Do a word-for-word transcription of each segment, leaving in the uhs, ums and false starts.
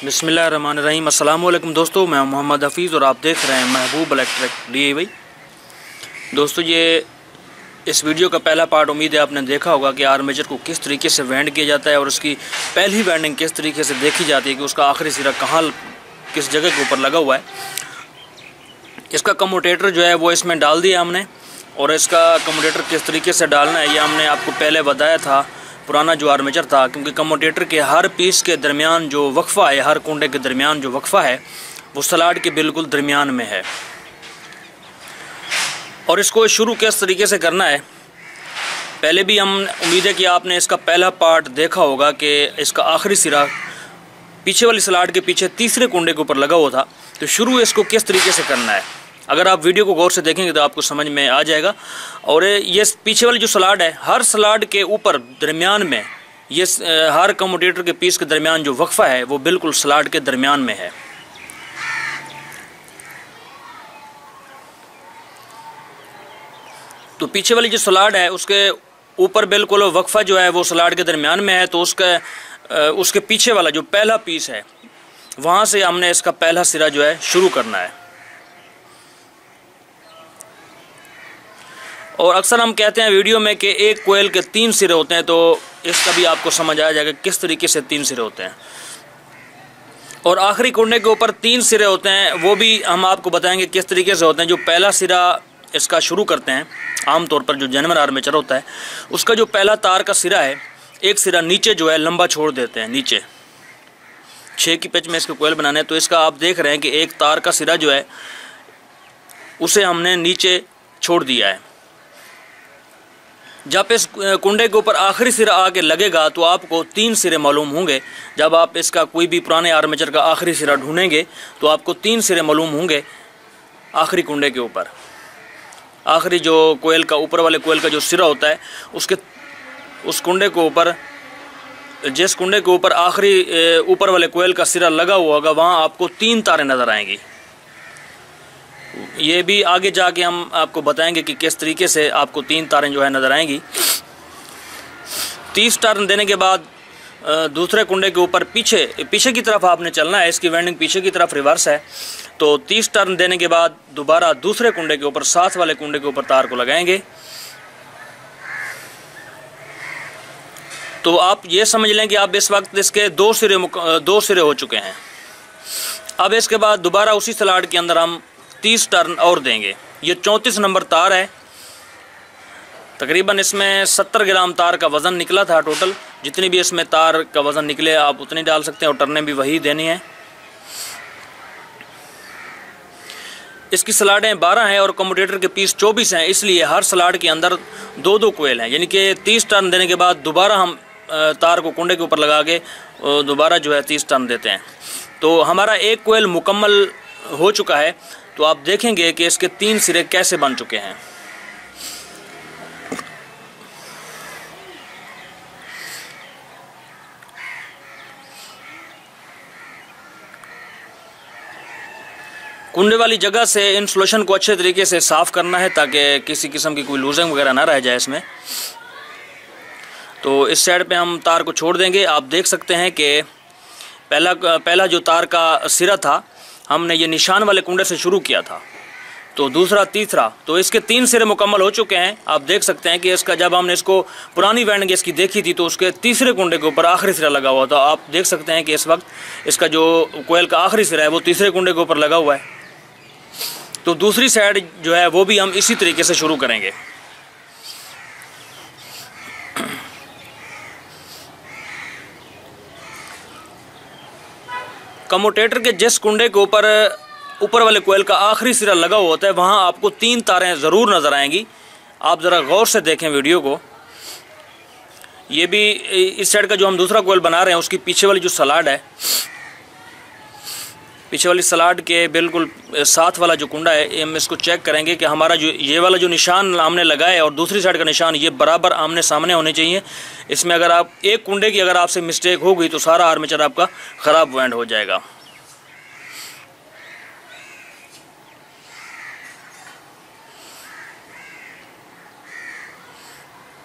बिस्मिल्लाहिर्रहमानिर्रहीम। अस्सलाम वालेकुम दोस्तों, मैं मोहम्मद हफ़ीज़ और आप देख रहे हैं महबूब इलेक्ट्रिक डी आई वाई। दोस्तों, ये इस वीडियो का पहला पार्ट उम्मीद है आपने देखा होगा कि आर्मेचर को किस तरीके से वेंड किया जाता है और उसकी पहली वेंडिंग किस तरीके से देखी जाती है कि उसका आखिरी सिरा कहाँ किस जगह के ऊपर लगा हुआ है। इसका कम्यूटेटर जो है वो इसमें डाल दिया हमने, और इसका कम्यूटेटर किस तरीके से डालना है ये हमने आपको पहले बताया था, पुराना जो आर्मेचर था। क्योंकि कम्यूटेटर के हर पीस के दरमियान जो वक्फ़ा है, हर कुंडे के दरमियान जो वक्फ़ा है वो स्लॉट के बिल्कुल दरमियान में है। और इसको शुरू किस तरीके से करना है, पहले भी हम उम्मीद है कि आपने इसका पहला पार्ट देखा होगा कि इसका आखिरी सिरा पीछे वाली स्लॉट के पीछे तीसरे कुंडे के ऊपर लगा हुआ था। तो शुरू इसको किस तरीके से करना है, अगर आप वीडियो को गौर से देखेंगे तो आपको समझ में आ जाएगा। और ये पीछे वाली जो स्लॉट है, हर स्लॉट के ऊपर दरमियान में ये हर कम्यूटेटर के पीस के दरमियान जो वक्फ़ा है वो बिल्कुल स्लॉट के दरमियान में है। तो पीछे वाली जो स्लॉट है उसके ऊपर बिल्कुल वक्फ़ा जो है वो स्लॉट के दरमियान में है। तो उसका उसके पीछे वाला जो पहला पीस है वहाँ से हमने इसका पहला सिरा जो है शुरू करना है। और अक्सर हम कहते हैं वीडियो में कि एक कोयल के तीन सिरे होते हैं, तो इसका भी आपको समझ आ जाएगा किस तरीके से तीन सिरे होते हैं। और आखिरी कुंडे के ऊपर तीन सिरे होते हैं, वो भी हम आपको बताएंगे किस तरीके से होते हैं। जो पहला सिरा इसका शुरू करते हैं, आमतौर पर जो जनरल आर्मेचर होता है उसका जो पहला तार का सिरा है, एक सिरा नीचे जो है लंबा छोड़ देते हैं। नीचे छः की पिच में इसके कोयल बनाने हैं, तो इसका आप देख रहे हैं कि एक तार का सिरा जो है उसे हमने नीचे छोड़ दिया है। जब इस कुंडे के ऊपर आखिरी सिरा आके लगेगा तो आपको तीन सिरे मालूम होंगे। जब आप इसका कोई भी पुराने आर्मेचर का आखिरी सिरा ढूंढेंगे तो आपको तीन सिरे मालूम होंगे आखिरी कुंडे के ऊपर। आखिरी जो कोयल का ऊपर वाले कोयल का जो सिरा होता है उसके उस कुंडे के ऊपर, जिस कुंडे के ऊपर आखिरी ऊपर वाले कोयल का सिरा लगा हुआ होगा वहाँ आपको तीन तारें नज़र आएंगी। ये भी आगे जाके हम आपको बताएंगे कि किस तरीके से आपको तीन तारें जो है नज़र आएंगी। तीस टर्न देने के बाद दूसरे कुंडे के ऊपर पीछे पीछे की तरफ आपने चलना है, इसकी वेंडिंग पीछे की तरफ रिवर्स है। तो तीस टर्न देने के बाद दोबारा दूसरे कुंडे के ऊपर, साथ वाले कुंडे के ऊपर तार को लगाएंगे। तो आप ये समझ लें कि आप इस वक्त इसके दो सिरे दो सिरे हो चुके हैं। अब इसके बाद दोबारा उसी स्लॉट के अंदर हम तीस टर्न और देंगे। ये चौंतीस नंबर तार है, तकरीबन इसमें सत्तर ग्राम तार का वज़न निकला था टोटल। जितनी भी इसमें तार का वज़न निकले आप उतनी डाल सकते हैं और टर्नें भी वही देनी है। इसकी स्लॉटें बारह हैं और कम्यूटेटर के पीस चौबीस हैं, इसलिए हर स्लॉट के अंदर दो दो कोयल हैं। यानी कि तीस टर्न देने के बाद दोबारा हम तार को कुंडे के ऊपर लगा के दोबारा जो है तीस टर्न देते हैं। तो हमारा एक कोयल मुकम्मल हो चुका है। तो आप देखेंगे कि इसके तीन सिरे कैसे बन चुके हैं। कुंडे वाली जगह से इन सोल्यूशन को अच्छे तरीके से साफ़ करना है ताकि किसी किस्म की कोई लूजिंग वगैरह ना रह जाए इसमें। तो इस साइड पे हम तार को छोड़ देंगे। आप देख सकते हैं कि पहला पहला जो तार का सिरा था हमने ये निशान वाले कुंडे से शुरू किया था, तो दूसरा तीसरा, तो इसके तीन सिरे मुकम्मल हो चुके हैं। आप देख सकते हैं कि इसका जब हमने इसको पुरानी वेंडिंग इसकी देखी थी तो उसके तीसरे कुंडे के ऊपर आखिरी सिरा लगा हुआ था। आप देख सकते हैं कि इस वक्त इसका जो कोयल का आखिरी सिरा है वो तीसरे कुंडे के ऊपर लगा हुआ है। तो दूसरी साइड जो है वो भी हम इसी तरीके से शुरू करेंगे। कम्यूटेटर के जिस कुंडे के ऊपर ऊपर वाले कोयल का आखिरी सिरा लगा हुआ होता है वहाँ आपको तीन तारें ज़रूर नज़र आएंगी। आप ज़रा गौर से देखें वीडियो को। ये भी इस साइड का जो हम दूसरा कोयल बना रहे हैं उसकी पीछे वाली जो स्लॉट है, पीछे वाली स्लॉट के बिल्कुल साथ वाला जो कुंडा है, हम इसको चेक करेंगे कि हमारा जो ये वाला जो निशान हमने लगाया है और दूसरी साइड का निशान ये बराबर आमने सामने होने चाहिए। इसमें अगर आप एक कुंडे की अगर आपसे मिस्टेक हो गई तो सारा आर्मेचर आपका ख़राब वेंड हो जाएगा।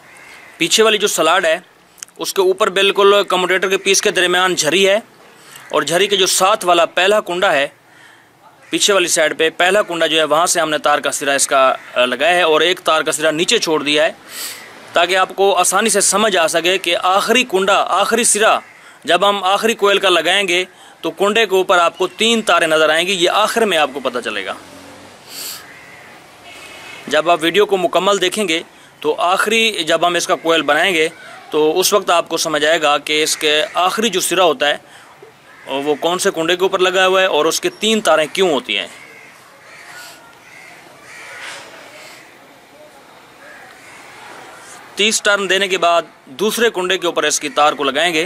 पीछे वाली जो स्लॉट है उसके ऊपर बिल्कुल कम्यूटेटर के पीस के दरमियान झरी है और झरी के जो साथ वाला पहला कुंडा है पीछे वाली साइड पे, पहला कुंडा जो है वहाँ से हमने तार का सिरा इसका लगाया है और एक तार का सिरा नीचे छोड़ दिया है, ताकि आपको आसानी से समझ आ सके कि आखिरी कुंडा, आखिरी सिरा जब हम आखिरी कोयल का लगाएंगे तो कुंडे के ऊपर आपको तीन तारें नज़र आएंगी। ये आखिर में आपको पता चलेगा। जब आप वीडियो को मुकम्मल देखेंगे तो आखिरी जब हम इसका कोयल बनाएंगे तो उस वक्त आपको समझ आएगा कि इसके आखिरी जो सिरा होता है वो कौन से कुंडे के ऊपर लगा हुआ है और उसके तीन तारें क्यों होती हैं। तीस टर्न देने के बाद दूसरे कुंडे के ऊपर इसकी तार को लगाएंगे।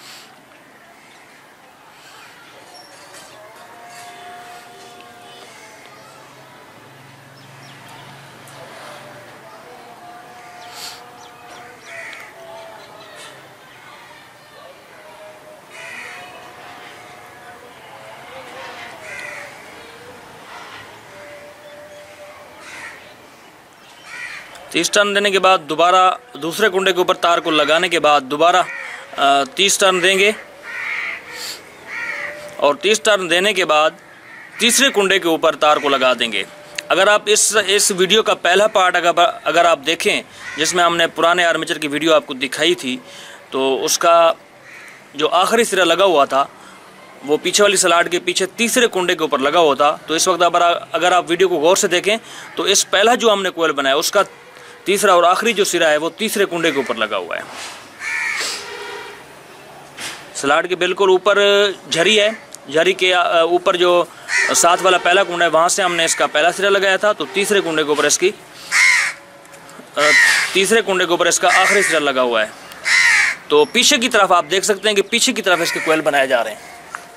तीस टर्न देने के बाद दोबारा दूसरे कुंडे के ऊपर तार को लगाने के बाद दोबारा तीस टर्न देंगे और तीस टर्न देने के बाद तीसरे कुंडे के ऊपर तार को लगा देंगे। अगर आप इस इस वीडियो का पहला पार्ट अगर अगर आप देखें जिसमें हमने पुराने आर्मेचर की वीडियो आपको दिखाई थी, तो उसका जो आखिरी सिरा लगा हुआ था वो पीछे वाली स्लाट के पीछे तीसरे कुंडे के ऊपर लगा हुआ था। तो इस वक्त अगर आप वीडियो को गौर से देखें तो इस पहला जो हमने कोयल बनाया उसका तीसरा और आखिरी जो सिरा है वो तीसरे कुंडे के ऊपर लगा हुआ है। स्लाट के बिल्कुल ऊपर झरी है, झरी के ऊपर जो साथ वाला पहला कुंडा है वहाँ से हमने इसका पहला सिरा लगाया था, तो तीसरे कुंडे के ऊपर इसकी तीसरे कुंडे के ऊपर इसका आखिरी सिरा लगा हुआ है। तो पीछे की तरफ आप देख सकते हैं कि पीछे की तरफ इसके कोयल बनाए जा रहे हैं।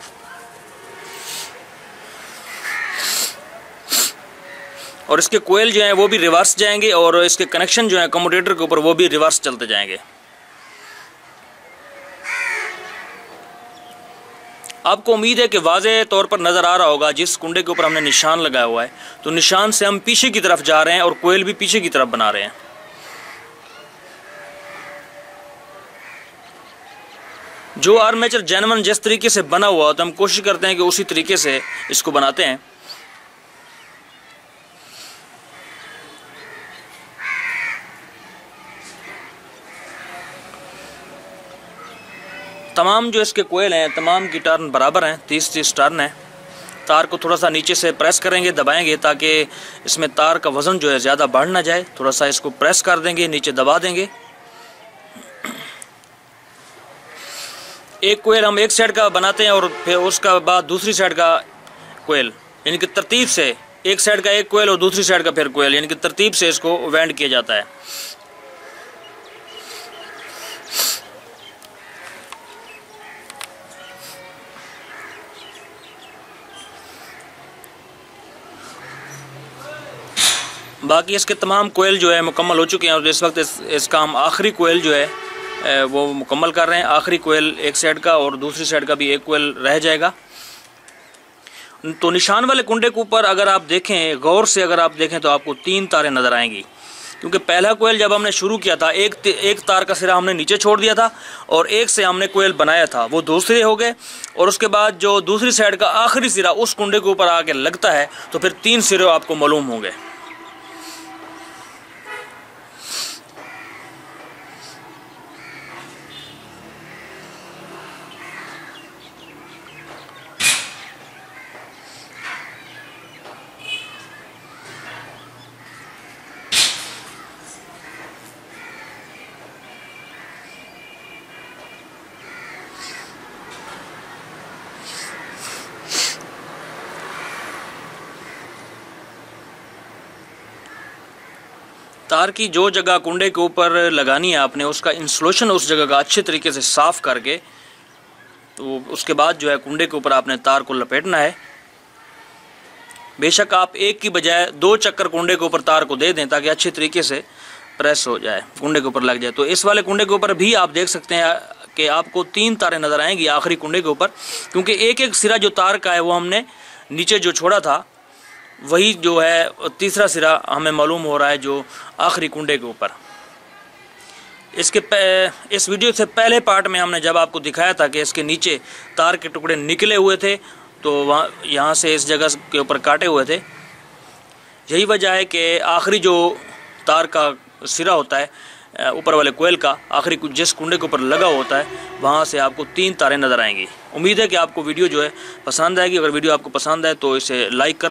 और इसके कोयल जो हैं वो भी रिवर्स जाएंगे और इसके कनेक्शन जो है कम्यूटेटर के ऊपर वो भी रिवर्स चलते जाएंगे। आपको उम्मीद है कि वाज़ेह तौर पर नज़र आ रहा होगा जिस कुंडे के ऊपर हमने निशान लगाया हुआ है, तो निशान से हम पीछे की तरफ जा रहे हैं और कोयल भी पीछे की तरफ बना रहे हैं। जो आर्मेचर जेन्युइन जिस तरीके से बना हुआ हो तो हम कोशिश करते हैं कि उसी तरीके से इसको बनाते हैं। तमाम जो इसके कोयल हैं तमाम की टर्न बराबर हैं, तीस तीस टर्न है। तार को थोड़ा सा नीचे से प्रेस करेंगे, दबाएंगे ताकि इसमें तार का वज़न जो है ज़्यादा बढ़ ना जाए। थोड़ा सा इसको प्रेस कर देंगे, नीचे दबा देंगे। एक कोयल हम एक साइड का बनाते हैं और फिर उसका बाद दूसरी साइड का कोयल, यानी कि तरतीब से एक साइड का एक कोयल और दूसरी साइड का फिर कोयल, यानी कि तरतीब से इसको वेंड किया जाता है। बाकी इसके तमाम कोयल जो है मुकम्मल हो चुके हैं और इस वक्त इस, इसका हम आखिरी कोयल जो है वो मुकम्मल कर रहे हैं। आखिरी कोयल एक साइड का और दूसरी साइड का भी एक कोयल रह जाएगा। तो निशान वाले कुंडे के ऊपर अगर आप देखें गौर से, अगर आप देखें तो आपको तीन तारें नज़र आएंगी, क्योंकि पहला कोयल जब हमने शुरू किया था एक एक तार का सिरा हमने नीचे छोड़ दिया था और एक से हमने कोयल बनाया था, वो दो सिरे हो गए। और उसके बाद जो दूसरी साइड का आखिरी सिरा उस कुंडे के ऊपर आके लगता है तो फिर तीन सिरे आपको मालूम होंगे। तार की जो जगह कुंडे के ऊपर लगानी है आपने, उसका इंसुलेशन उस जगह का अच्छे तरीके से साफ़ करके, तो उसके बाद जो है कुंडे के ऊपर आपने तार को लपेटना है। बेशक आप एक की बजाय दो चक्कर कुंडे के ऊपर तार को दे दें ताकि अच्छे तरीके से प्रेस हो जाए, कुंडे के ऊपर लग जाए। तो इस वाले कुंडे के ऊपर भी आप देख सकते हैं कि आपको तीन तारें नज़र आएंगी आखिरी कुंडे के ऊपर, क्योंकि एक एक सिरा जो तार का है वो हमने नीचे जो छोड़ा था वही जो है तीसरा सिरा हमें मालूम हो रहा है जो आखिरी कुंडे के ऊपर। इसके इस वीडियो से पहले पार्ट में हमने जब आपको दिखाया था कि इसके नीचे तार के टुकड़े निकले हुए थे, तो वहाँ यहाँ से इस जगह के ऊपर काटे हुए थे। यही वजह है कि आखिरी जो तार का सिरा होता है ऊपर वाले कोयल का, आखिरी कुछ जिस कुंडे के ऊपर लगा होता है, वहाँ से आपको तीन तारें नज़र आएंगी। उम्मीद है कि आपको वीडियो जो है पसंद आएगी। अगर वीडियो आपको पसंद आए तो इसे लाइक कर